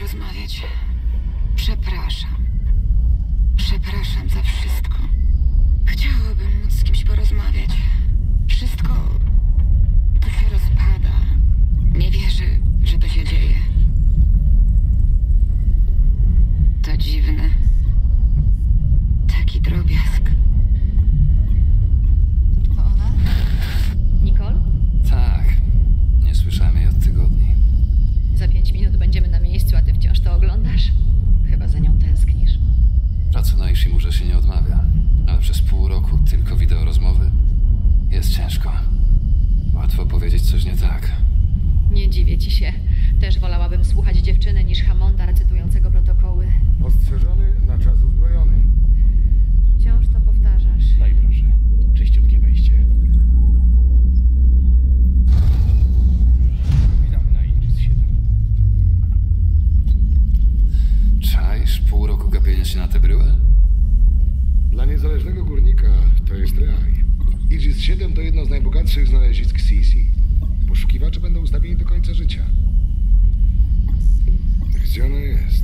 porozmawiać. Przepraszam. Przepraszam za wszystko. Chciałabym móc z kimś porozmawiać. Wszystko tu się rozpada. Nie wierzę, że to się dzieje. To dziwne. Taki drobiazg. To ona? Nicole? Tak. Nie słyszałem jej od tygodni. Za 5 minut będziemy na miejscu, a ty wciąż to oglądasz? Chyba za nią tęsknisz. Pracy na Ishimurze się nie odmawia, ale przez pół roku tylko wideo rozmowy jest ciężko. Łatwo powiedzieć coś nie tak. Nie dziwię ci się. Też wolałabym słuchać dziewczyny niż Hammonda recytującego protokoły. Ostrzeżony na czas uzbrojony. Wciąż to powtarzasz. No i proszę, czyściutkie wejście. Witamy na Aegis 7. Czaisz pół roku gapienia się na tę bryłę? Dla niezależnego górnika to jest raj. Aegis 7 to jedno z najbogatszych znalezisk CC. Poszukiwacze będą ustawieni do końca życia. Gdzie ona jest?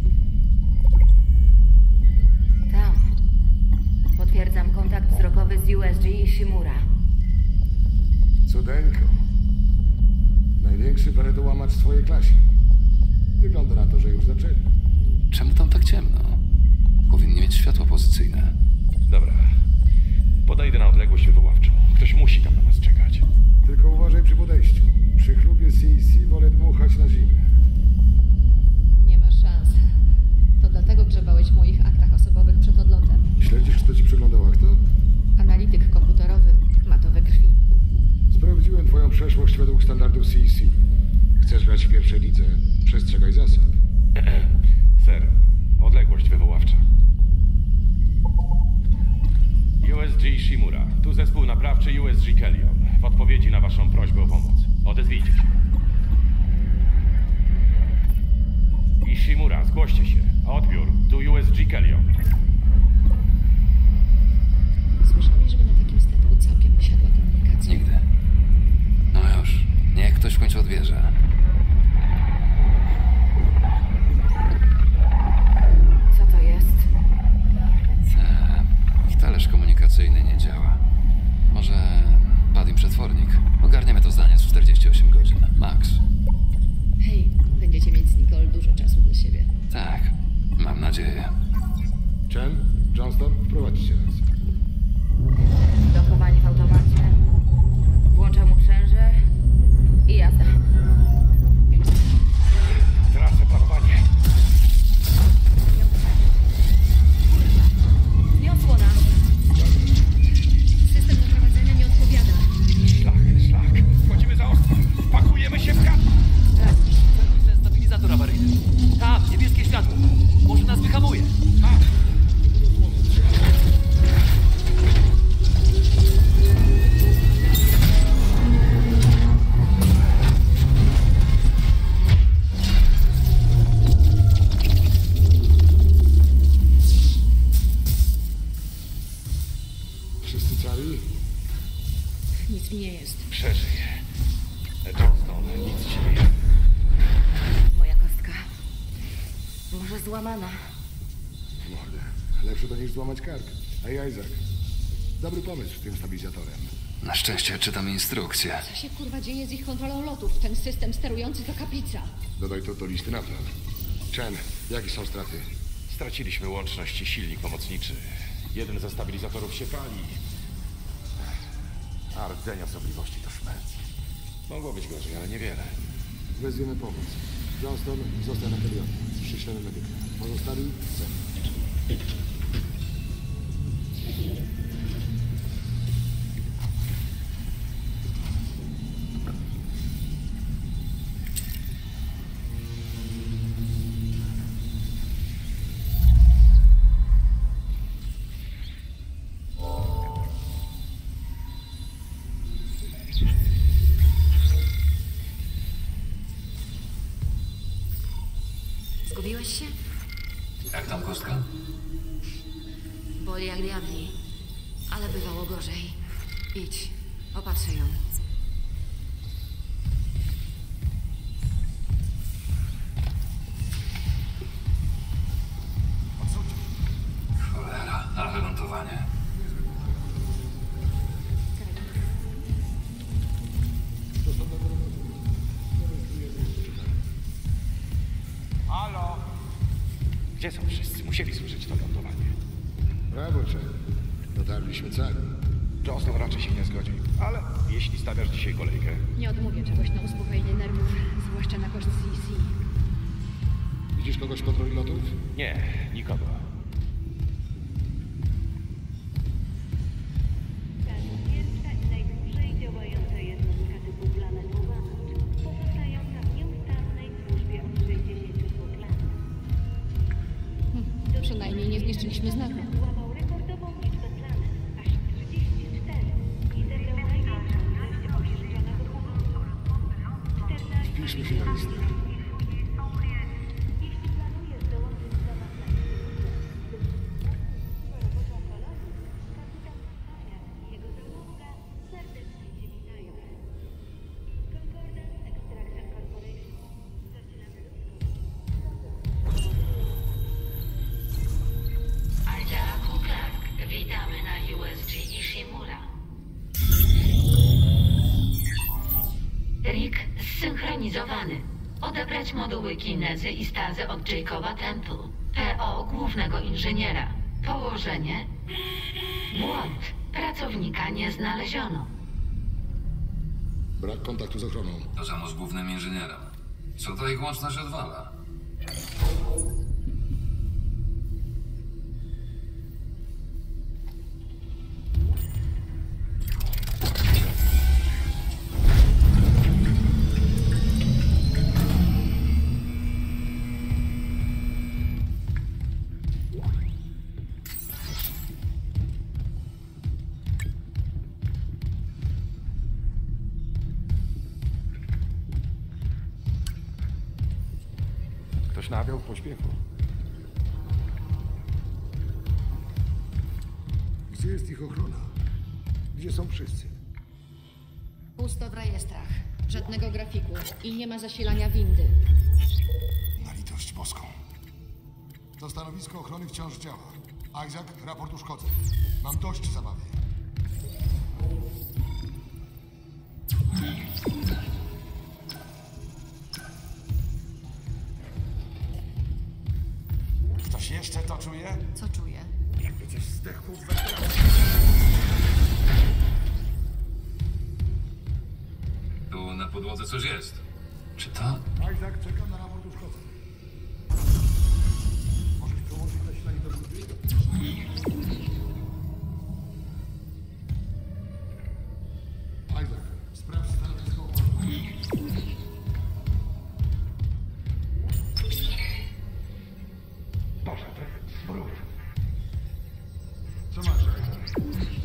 Tam. Potwierdzam kontakt wzrokowy z USG Ishimura. Cudeńko. Największy planetołamacz w swojej klasie. Wygląda na to, że już zaczęli. Czemu tam tak ciemno? Powinni mieć światło pozycyjne. Dobra. Podejdę na odległość wywoławczą. Ktoś musi tam na nas czekać. Tylko uważaj przy podejściu. Przy chlubie CC wolę dmuchać na zimne. Nie ma szans. To dlatego grzebałeś w moich aktach osobowych przed odlotem. Śledzisz, kto ci przyglądał akta? Analityk komputerowy ma to we krwi. Sprawdziłem twoją przeszłość według standardów CC. Chcesz grać w pierwszej lidze? Przestrzegaj zasad. Ser, odległość wywoławcza. USG Ishimura. Tu zespół naprawczy USG Kellion. W odpowiedzi na waszą prośbę o pomoc. Odezwijcie się. Ishimura, zgłoście się. Odbiór. Tu USG Kellion. Słyszałeś, żeby na takim statku całkiem wysiadła komunikacja? Nigdy. No już. Niech ktoś w końcu odbierze. Co to jest? Ich talerz komunikacyjny nie działa. Może padł im przetwornik. Ogarniemy to zdanie z 48 godzin. Max. Hej, będziecie mieć z Nicole dużo czasu dla siebie. Tak. Mam nadzieję. Chen, Johnston, wprowadźcie nas. Dokowanie w automacie. Włączam uprzęże i jazda. Tracę panowanie. Niosło nas. System doprowadzenia nie odpowiada. Szlak. Wchodzimy za ostro. Pakujemy się w kat. Ten stabilizator awaryjny. Tam, niebieskie światło. Może nas wyhamuje. Wszyscy cali? Nic mi nie jest. Przeżyję. Johnston, nic ci nie jest. Moja kostka. Może złamana. W mordę. Lepsze to niż złamać kark. Ej, Isaac. Dobry pomysł z tym stabilizatorem. Na szczęście czytam instrukcję. Co się kurwa dzieje z ich kontrolą lotów? Ten system sterujący to kaplica. Dodaj to do listy napraw. Chen, jakie są straty? Straciliśmy łączność i silnik pomocniczy. Jeden ze stabilizatorów się pali. A rdzenia osobliwości to szmelc. Mogło być gorzej, ale niewiele. Wezwiemy pomoc. Johnston, zostań na Kelionie. Przyślemy medyka. Pozostali? Cel. Zgubiłeś się? Jak tam kostka? Boli jak diabli. Ale bywało gorzej. Idź, opatrzę ją. Musieli słyszeć to lądowanie. Brawo, Chen. Dotarliśmy cali. Johnston raczej się nie zgodzi. Ale jeśli stawiasz dzisiaj kolejkę... Nie odmówię czegoś na uspokojenie nerwów, zwłaszcza na koszt CC. Widzisz kogoś w kontroli lotów? Nie, nikogo. Pierwsza i najdłużej działająca jednostka typu Planet Łamacz, pozostająca w nieustannej służbie od 62 lat. Przynajmniej nie zniszczyliśmy znaku. Złamał rekordową liczbę planet, aż 34 i zebrał największą ilość objeżdżonego kosmosu. 14 Wpiszmy się na listę. Jeśli planujesz dołączyć do nas na roboczą kolonię, kapitan Staniak i jego załoga serdecznie Cię witają. Concordance Extraction Corporation. Zasilamy ludzkość. Isaacu Clark, witamy na USG Ishimura. Rick zsynchronizowany. Odebrać moduły kinezy i stazy od Jacoba Temple. PO głównego inżyniera. Położenie. Błąd. Pracownika nie znaleziono. Brak kontaktu z ochroną. To samo z głównym inżynierem. Co to ich łączność odwala? Ktoś nawiał w pośpiechu. Gdzie jest ich ochrona? Gdzie są wszyscy? Pusto w rejestrach. Żadnego grafiku. I nie ma zasilania windy. Na litość boską. To stanowisko ochrony wciąż działa. Isaac, raport uszkodzeń. Mam dość zabawy. Ktoś jeszcze to czuje? Co czuję? Jakby coś zdechło w wentylacji. Tu na podłodze coś jest. Czy to? Isaac, czekam na raport uszkodzeń. Możesz przełączyć zasilanie do windy? Isaac, sprawdź stanowisko ochrony. Poszedł. Smród. Co masz, Isaac?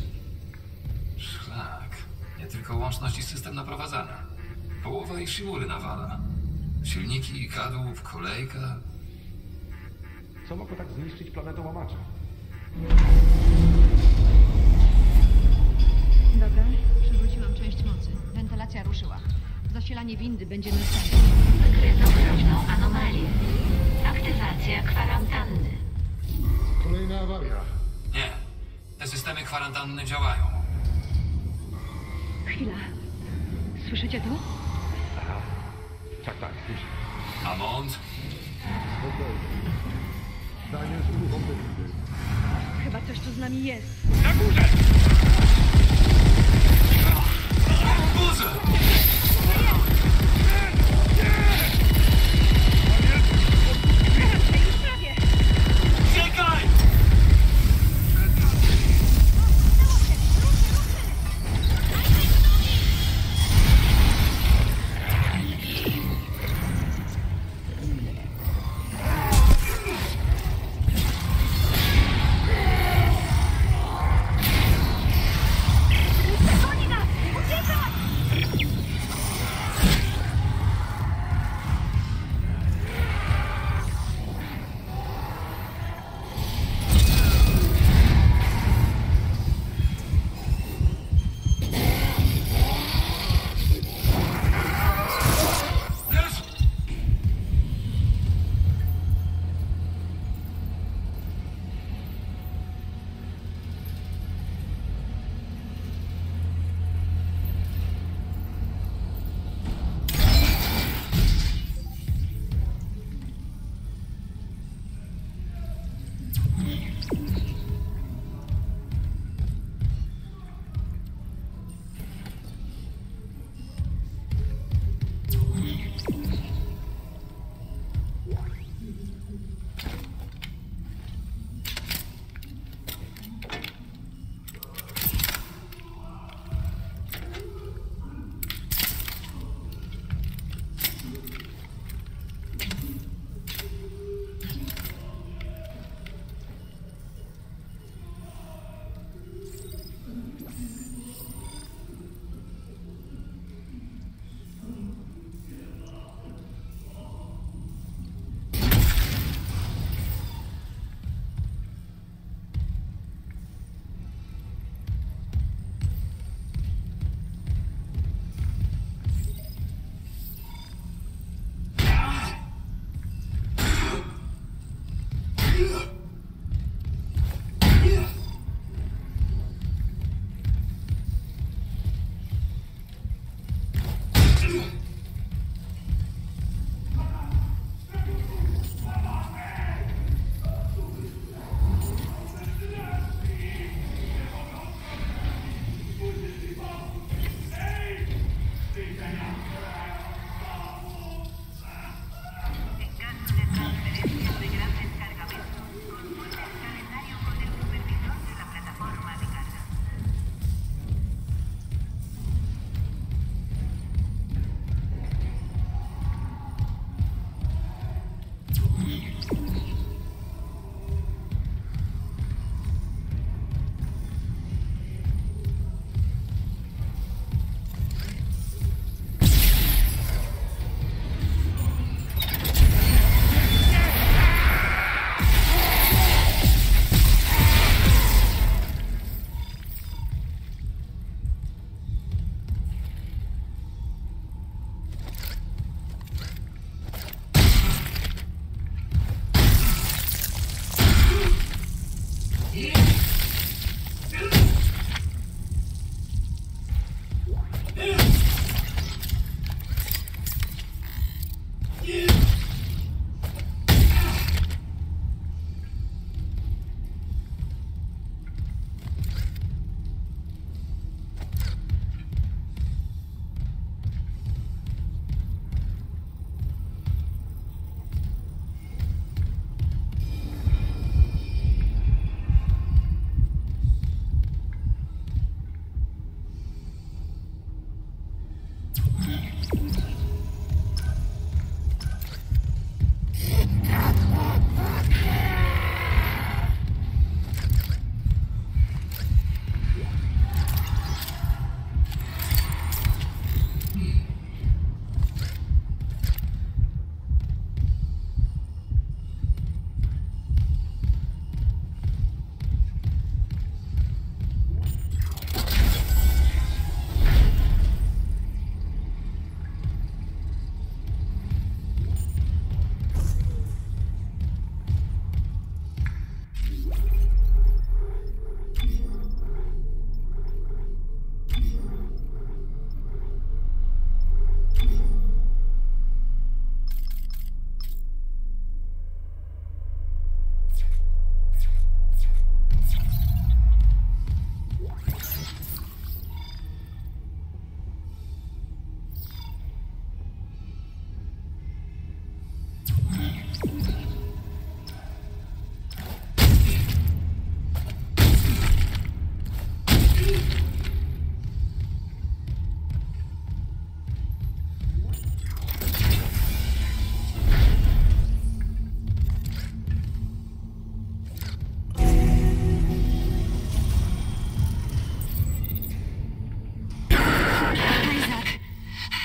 Szlak. Nie tylko łączność i system naprowadzania. Połowa Ishimury nawala. Silniki, kadłub, kolejka. Co mogło tak zniszczyć planetę łamacza? Dobra, przywróciłam część mocy. Wentylacja ruszyła. Zasilanie windy będzie następne. Wykryto groźną anomalię. Aktywacja kwarantanny. Kolejna awaria. Nie. Te systemy kwarantanny działają. Chwila. Słyszycie to? Tak, słyszę. Amont? Daniel, uruchom te windy. Chyba coś tu z nami jest. Na górze! Buzy! Uciekaj!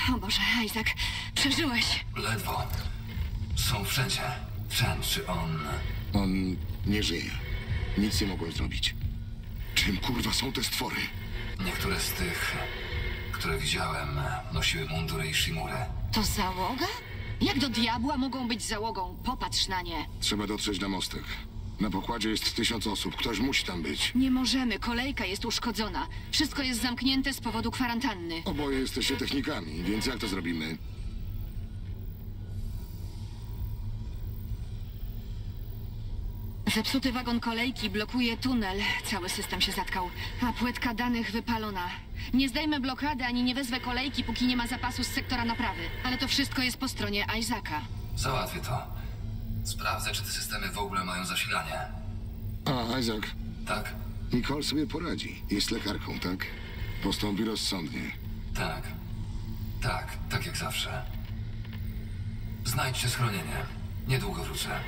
O Boże, Isaac, przeżyłeś. Ledwo. Są wszędzie. Chen, czy on... On nie żyje. Nic nie mogłem zrobić. Czym kurwa są te stwory? Niektóre z tych, które widziałem, nosiły mundury Ishimurę. To załoga? Jak do diabła mogą być załogą? Popatrz na nie. Trzeba dotrzeć na mostek. Na pokładzie jest 1000 osób. Ktoś musi tam być. Nie możemy, kolejka jest uszkodzona. Wszystko jest zamknięte z powodu kwarantanny. Oboje jesteście technikami, więc jak to zrobimy? Zepsuty wagon kolejki blokuje tunel. Cały system się zatkał, a płytka danych wypalona. Nie zdejmę blokady ani nie wezwę kolejki, póki nie ma zapasu z sektora naprawy. Ale to wszystko jest po stronie Isaaca. Załatwię to. Sprawdzę, czy te systemy w ogóle mają zasilanie. A, Isaac, Tak? Nicole sobie poradzi. Jest lekarką, tak? Postąpi rozsądnie. Tak. Tak jak zawsze. Znajdźcie schronienie. Niedługo wrócę.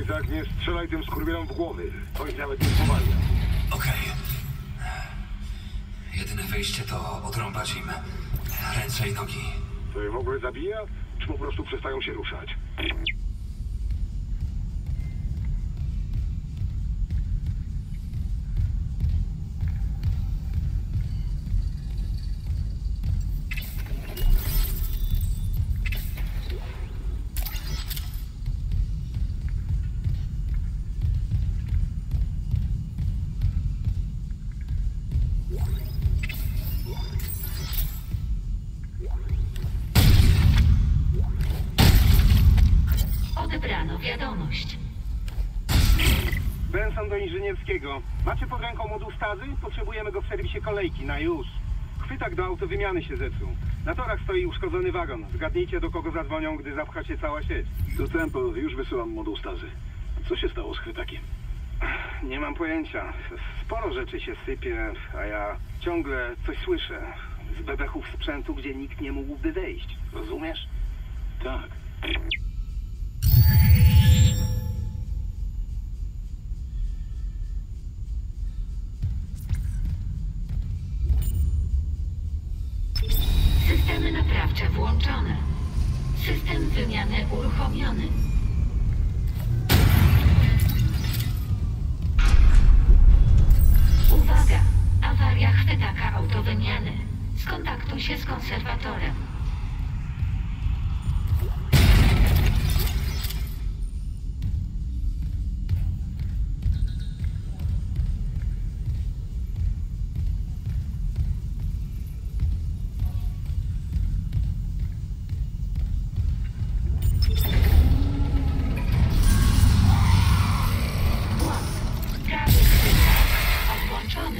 Isaac, nie strzelaj tym skurwielom w głowy. To ich nawet nie spowalnia. Okej. Jedyne wyjście to odrąbać im ręce i nogi. To je w ogóle zabija? Czy po prostu przestają się ruszać? Odebrano wiadomość. Benson do inżynierskiego. Macie pod ręką moduł stazy? Potrzebujemy go w serwisie kolejki, na już. Chwytak do autowymiany się zepsuł. Na torach stoi uszkodzony wagon. Zgadnijcie, do kogo zadzwonią, gdy zapcha się cała sieć. Do Temple już wysyłam moduł stazy. Co się stało z chwytakiem? Nie mam pojęcia. Sporo rzeczy się sypie, a ja ciągle coś słyszę. Z bebechów sprzętu, gdzie nikt nie mógłby wejść. Rozumiesz? Tak. Systemy naprawcze włączone. System wymiany uruchomiony. Uwaga! Awaria chwytaka autowymiany. Skontaktuj się z konserwatorem. Prawy chwytak odłączony.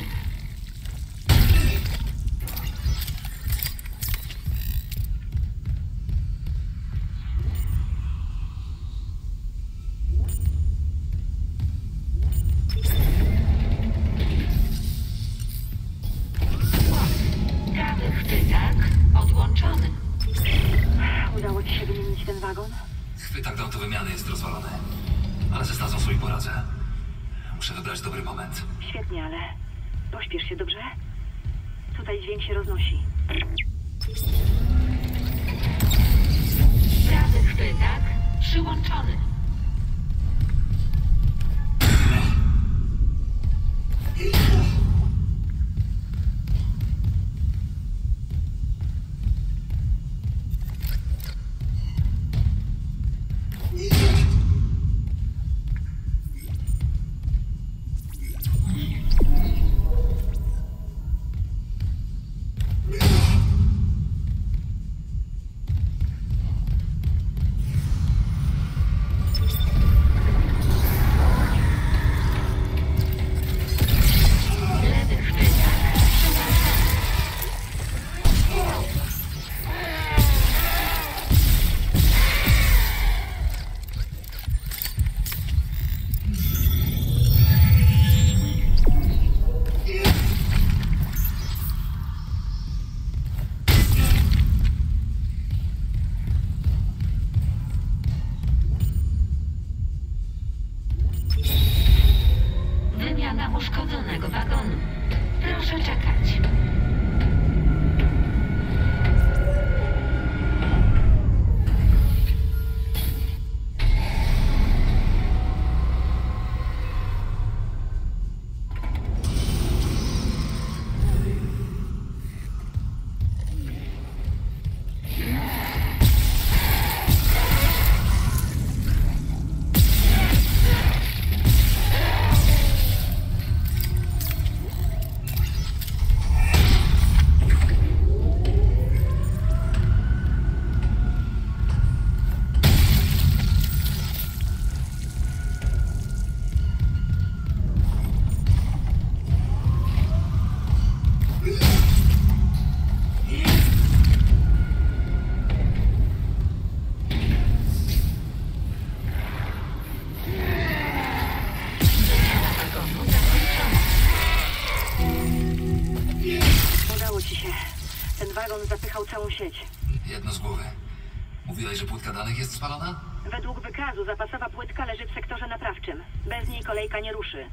Prawy chwytak odłączony. Udało ci się wymienić ten wagon? Chwytak do autowymiany jest rozwalony. Ale ze stazą sobie poradzę. Muszę wybrać dobry moment. Świetnie, ale pośpiesz się, dobrze? Tutaj dźwięk się roznosi. Prawy chwytak przyłączony. Lewy chwytak przyłączony. Wymiana uszkodzonego wagonu. Proszę czekać. Udało ci się. Ten wagon zapychał całą sieć. Jedno z głowy. Mówiłeś, że płytka danych jest spalona? Według wykazu zapasowa płytka leży w sektorze naprawczym. Bez niej kolejka nie ruszy.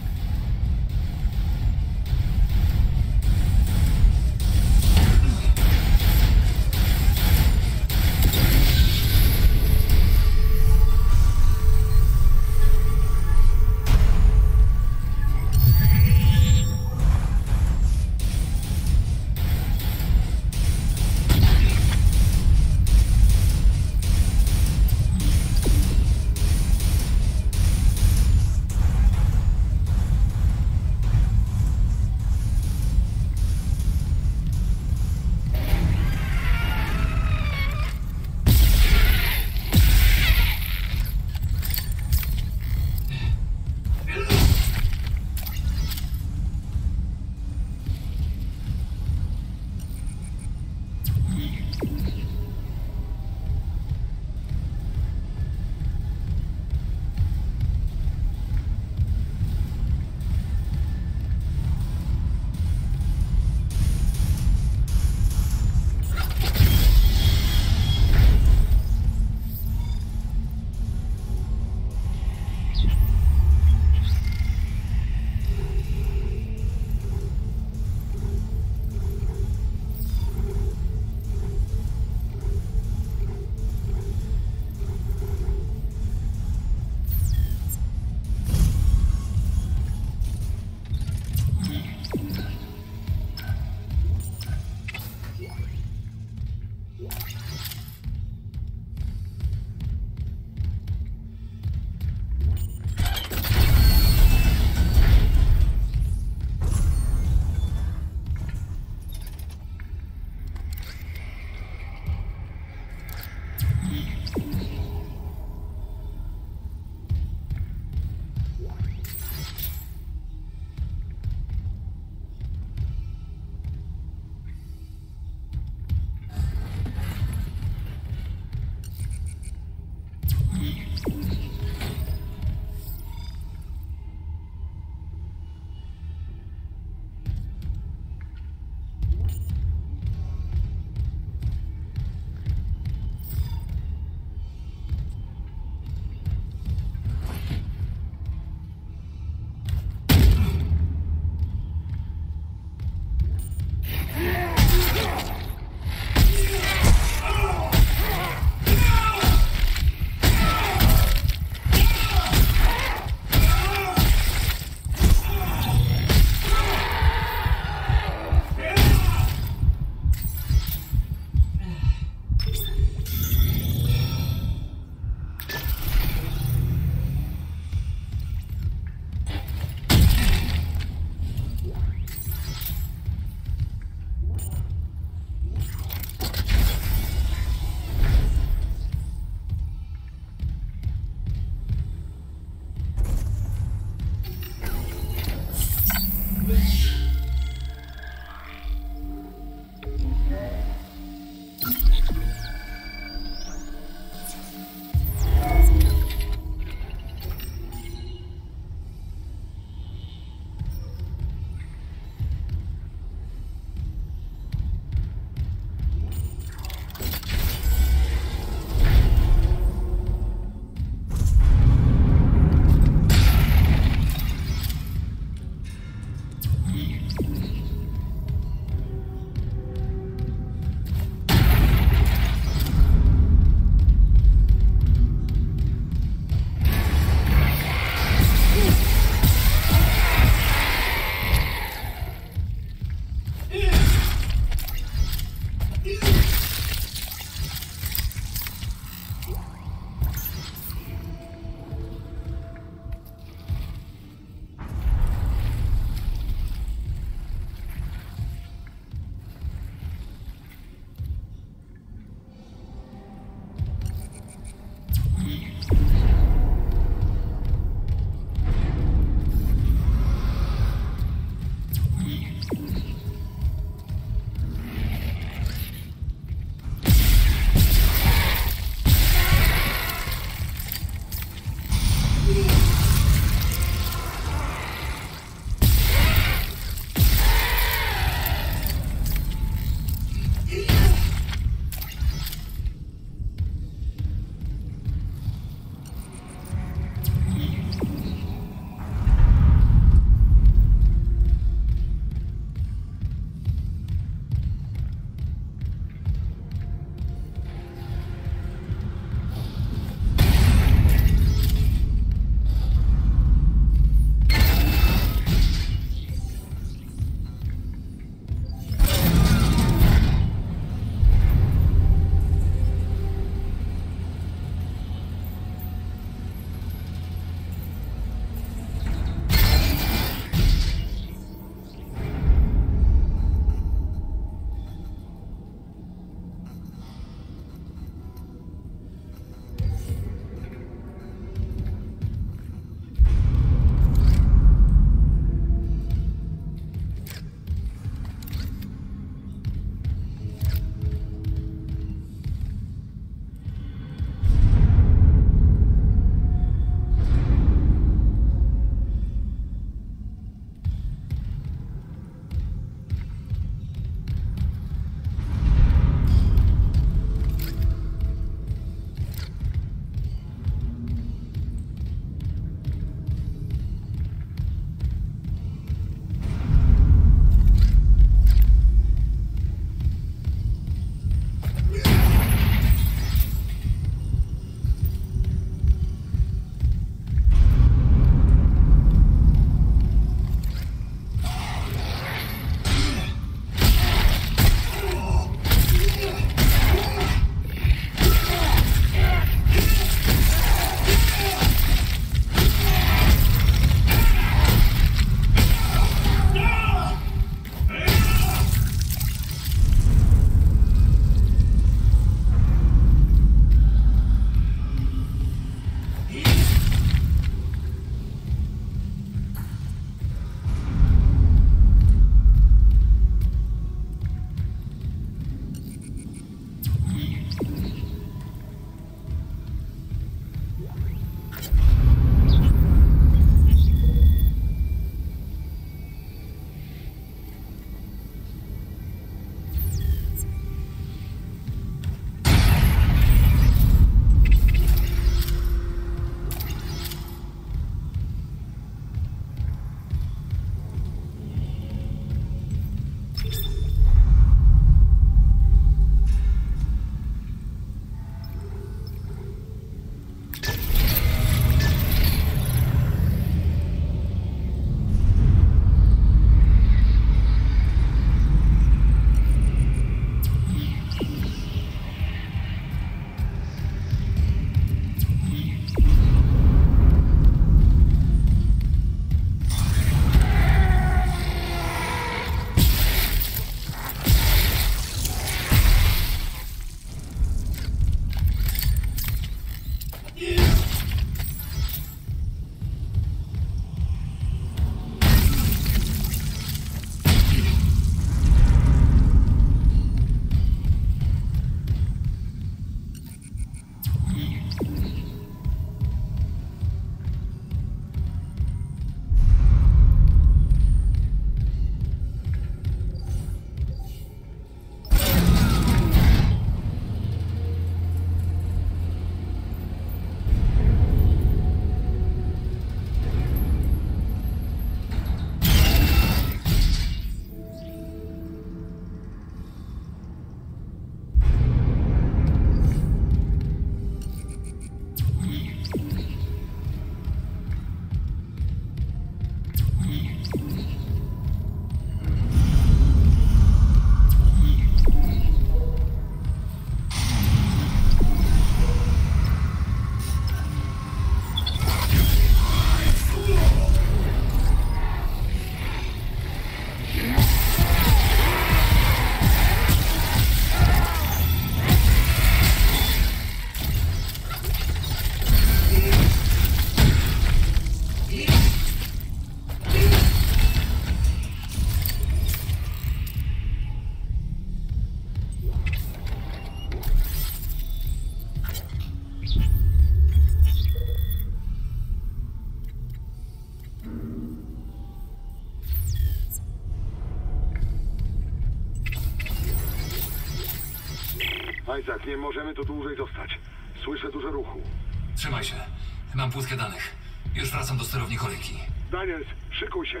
Isaac, nie możemy tu dłużej zostać. Słyszę dużo ruchu. Trzymaj się. Mam płytkę danych. Już wracam do sterowni kolejki. Daniels, szykuj się.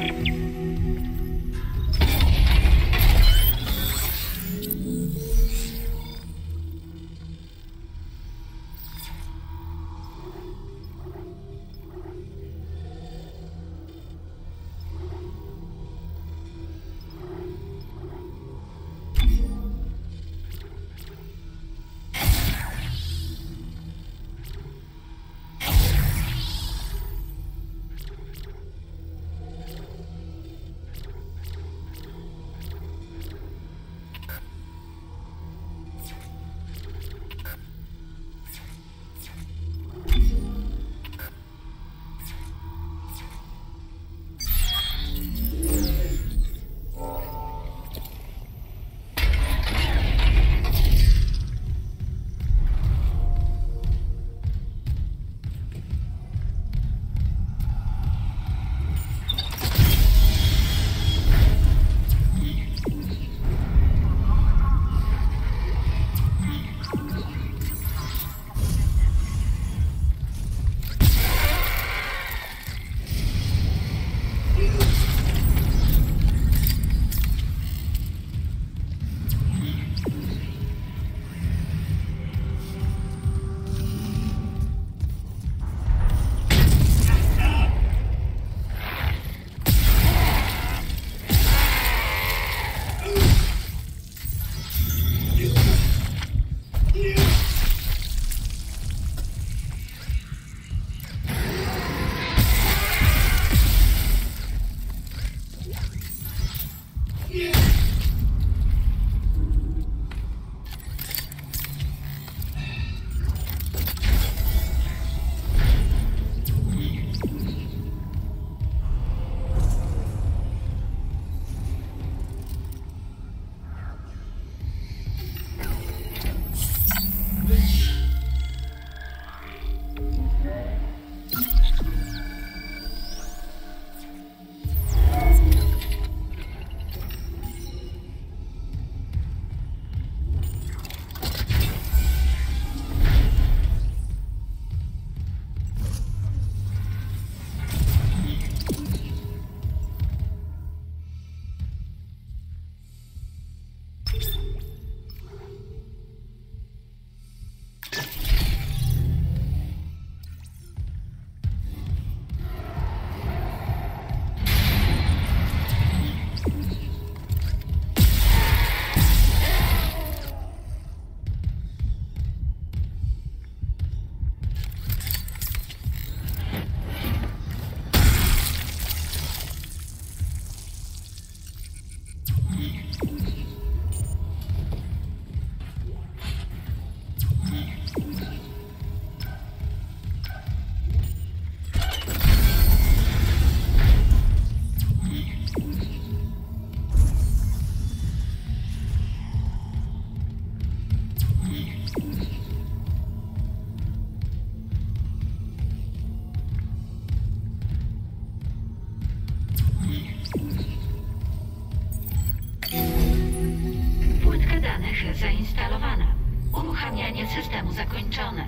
zainstalowana. Uruchamianie systemu zakończone.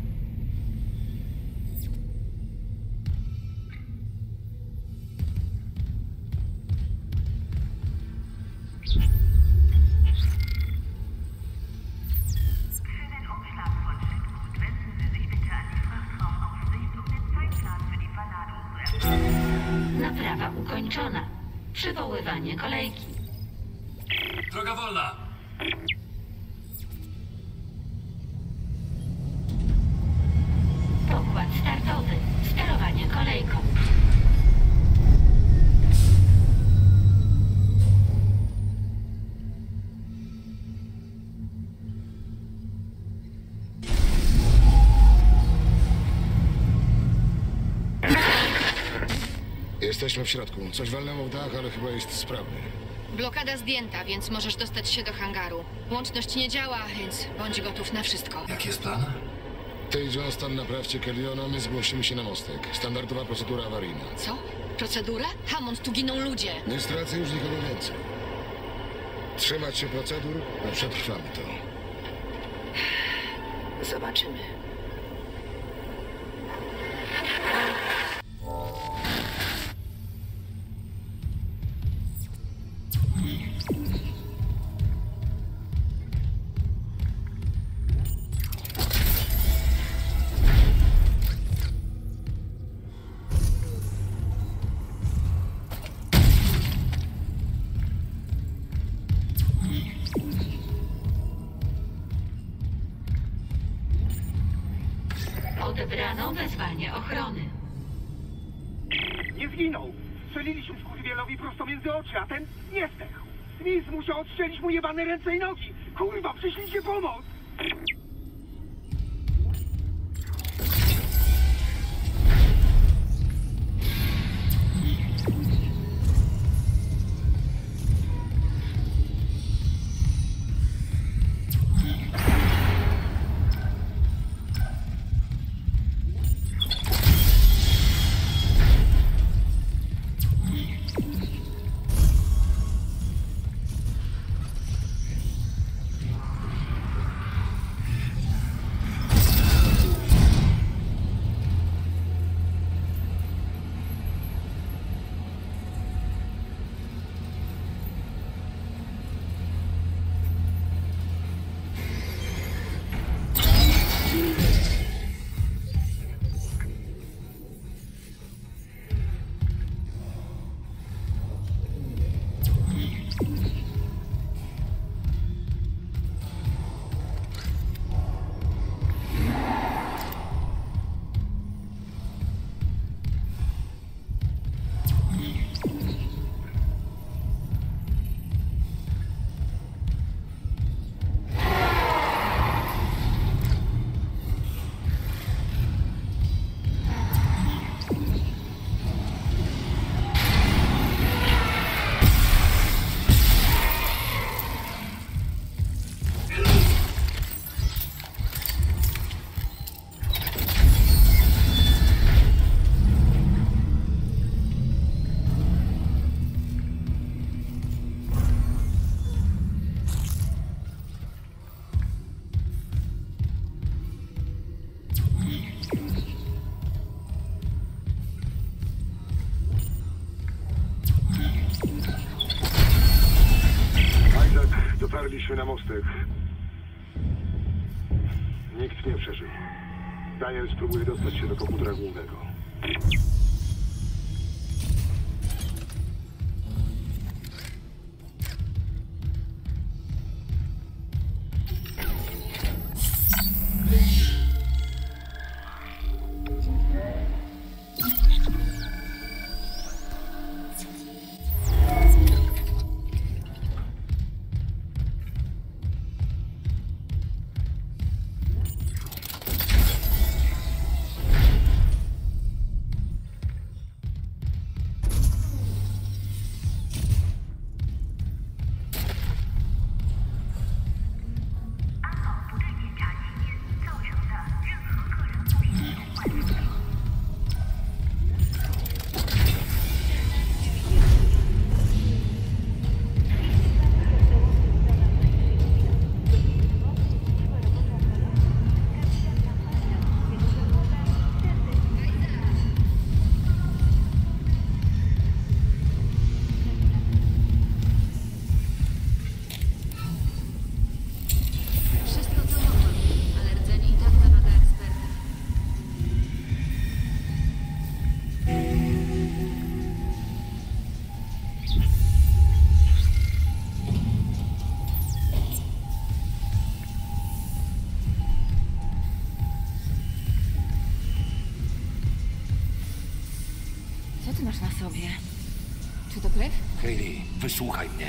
Naprawa ukończona. Przywoływanie kolejki. Droga wolna! Pokład startowy. Sterowanie kolejką. Jesteśmy w środku. Coś walnęło w dach, ale chyba jest sprawny. Blokada zdjęta, więc możesz dostać się do hangaru. Łączność nie działa, więc bądź gotów na wszystko. Jaki jest plan? Ty i Johnston naprawcie Kelliona, my zgłosimy się na mostek. Standardowa procedura awaryjna. Co? Procedura? Hammond, tu giną ludzie. Nie stracę już nikogo więcej. Trzymać się procedur, a przetrwamy to. Zobaczymy. Odebrano wezwanie ochrony. Nie zginął. Strzeliliśmy skurwielowi prosto między oczy, a ten nie zdechł. Smith musiał odstrzelić mu jebane ręce i nogi. Kurwa, przyślijcie pomoc! Dotarliśmy na mostek. Nikt nie przeżył. Daniel spróbuje dostać się do komputera głównego. Co ty masz na sobie? Czy to krew? Hayley, wysłuchaj mnie.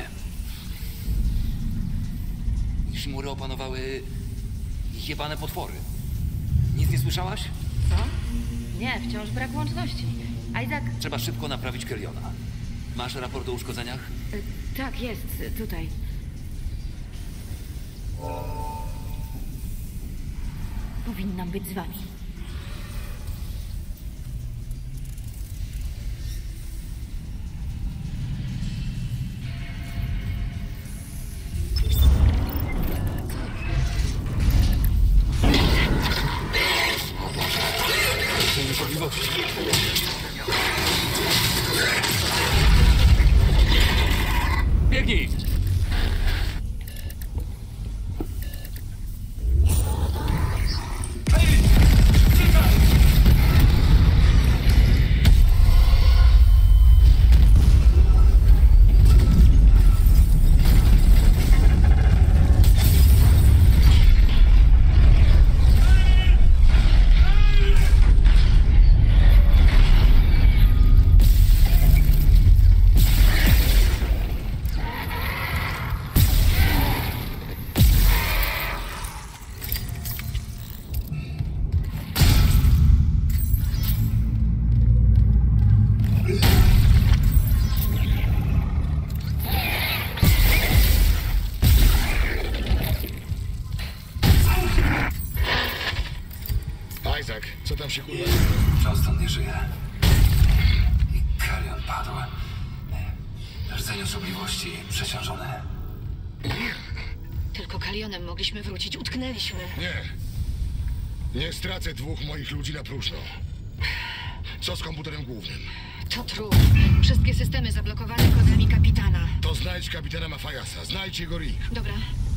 Shimury opanowały jebane potwory. Nic nie słyszałaś? Co? Nie, wciąż brak łączności. Isaac... Trzeba szybko naprawić Kelliona. Masz raport o uszkodzeniach? Tak, jest. Tutaj. Powinnam być z wami. Isaac, co tam się kurwa... Johnston nie żyje. I Kellion padł. Rdzeń osobliwości przeciążony. Tylko Kellionem mogliśmy wrócić. Utknęliśmy. Nie. Nie stracę 2 moich ludzi na próżno. Co z komputerem głównym? To trup. Wszystkie systemy zablokowane kodami kapitana. To znajdź kapitana Mafajasa. Znajdź jego rig. Dobra.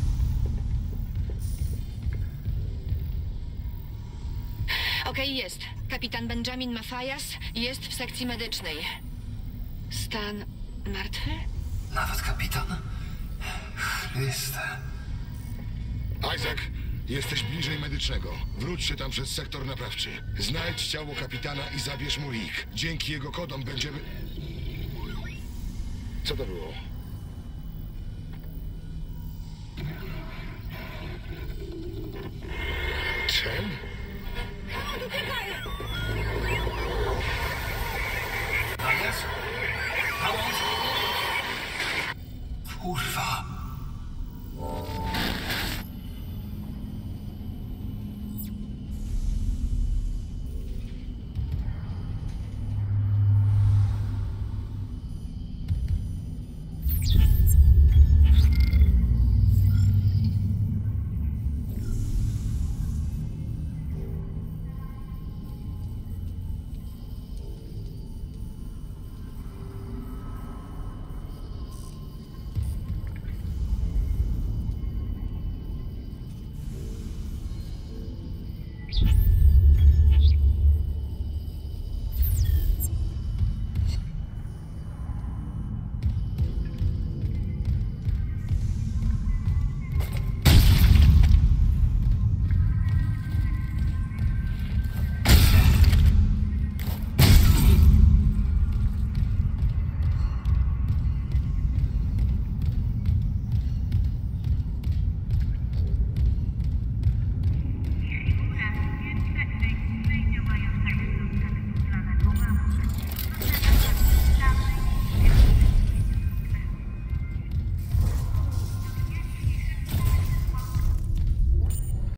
Okej, jest. Kapitan Benjamin Mafajas jest w sekcji medycznej. Stan martwy? Nawet kapitan? Chryste. Isaac, jesteś bliżej medycznego. Wróć się tam przez sektor naprawczy. Znajdź ciało kapitana i zabierz mu rig. Dzięki jego kodom będziemy... Co to było? Chen? Kurwa.